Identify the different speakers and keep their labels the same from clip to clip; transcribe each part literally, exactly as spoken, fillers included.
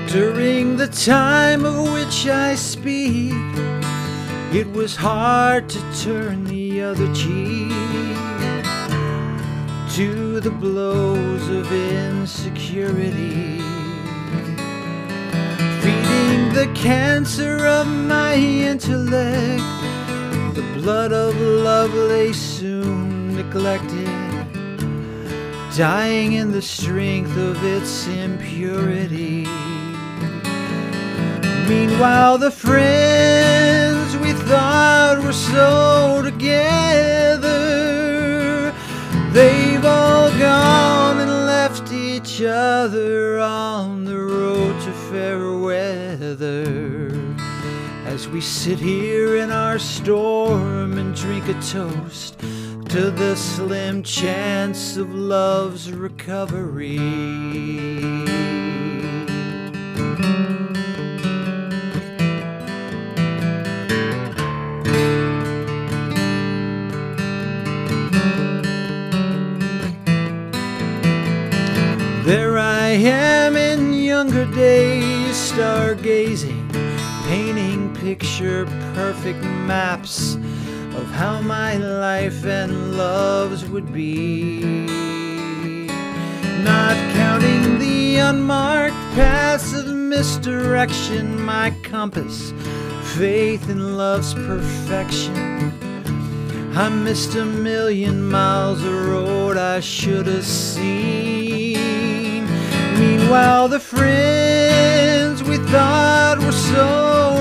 Speaker 1: During the time of which I speak, it was hard to turn the other cheek to the blows of insecurity, feeding the cancer of my intellect. The blood of love lay soon neglected, dying in the strength of its impurity. Meanwhile, the friends we thought were so together, they've all gone and left each other on the road to fair weather. As we sit here in our storm and drink a toast to the slim chance of love's recovery. There I am in younger days, stargazing, painting picture-perfect maps of how my life and love's would be, not counting the unmarked paths of misdirection, my compass, faith in love's perfection. I missed a million miles of road I should have seen. Meanwhile, the friends we thought were so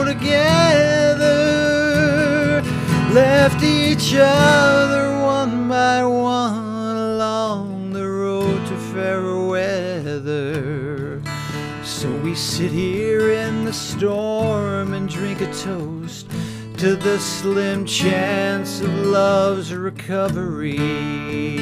Speaker 1: together left each other one by one along the road to fair weather. So we sit here in the storm and drink a toast to the slim chance of love's recovery.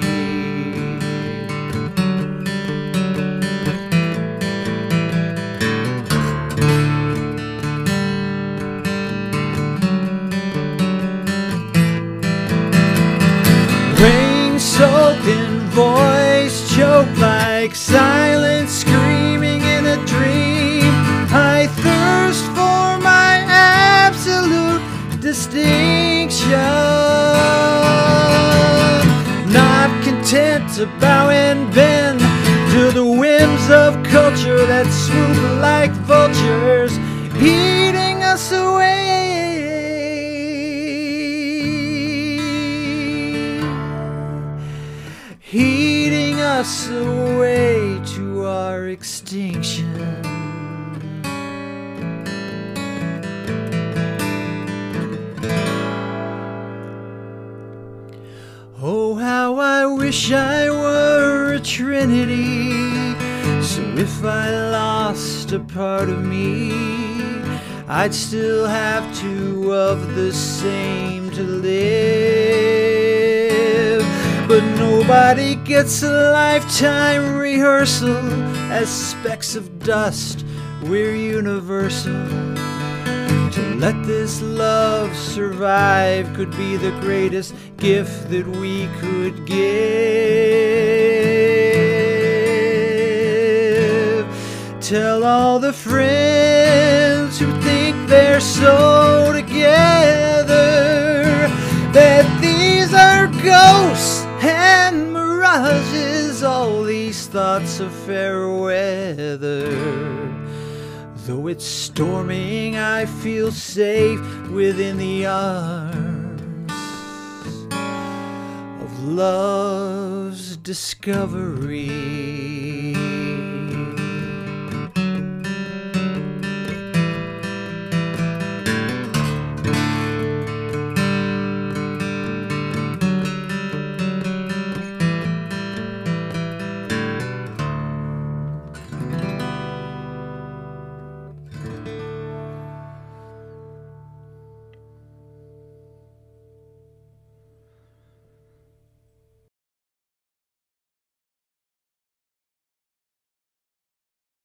Speaker 1: Rain-soaked in voice, choked like silence, screaming in a dream. I thirst for my absolute distinction, not content to bow and bend to the whims of culture that swoop like vultures, eating us away. Eating us away to our extinction. Oh, how I wish I were a trinity, so if I lost a part of me, I'd still have two of the same to live. But nobody gets a lifetime rehearsal. As specks of dust, we're universal. To let this love survive could be the greatest gift that we could give. Tell all the friends who think they're so together that these are ghosts and mirages, all these thoughts of fair weather. Though it's storming, I feel safe within the arms of love's discovery.